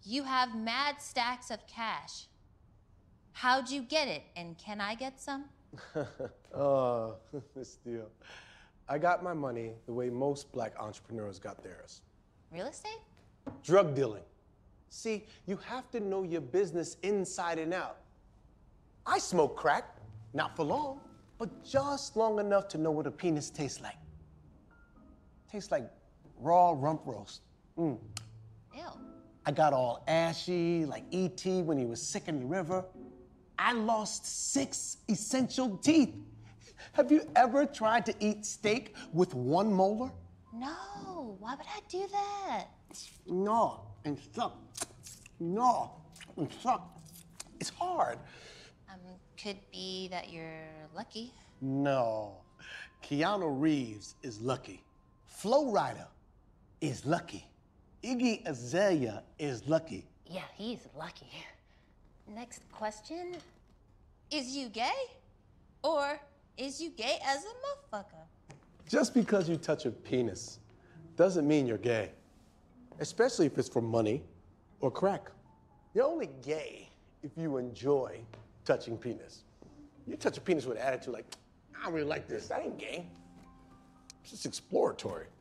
You have mad stacks of cash. How'd you get it, and can I get some? Oh, Miss Steele. I got my money the way most black entrepreneurs got theirs. Real estate? Drug dealing. See, you have to know your business inside and out. I smoke crack, not for long, but just long enough to know what a penis tastes like. Tastes like raw rump roast. Ew. I got all ashy, like E.T. when he was sick in the river. I lost 6 essential teeth. Have you ever tried to eat steak with 1 molar? No, why would I do that? No, and suck. No, and suck. It's hard. Could be that you're lucky. No, Keanu Reeves is lucky. Flo Rida is lucky. Iggy Azalea is lucky. Yeah, he's lucky. Next question. Is you gay? Or is you gay as a motherfucker? Just because you touch a penis doesn't mean you're gay, especially if it's for money or crack. You're only gay if you enjoy touching penis. You touch a penis with an attitude like, I don't really like this. That ain't gay. It's just exploratory.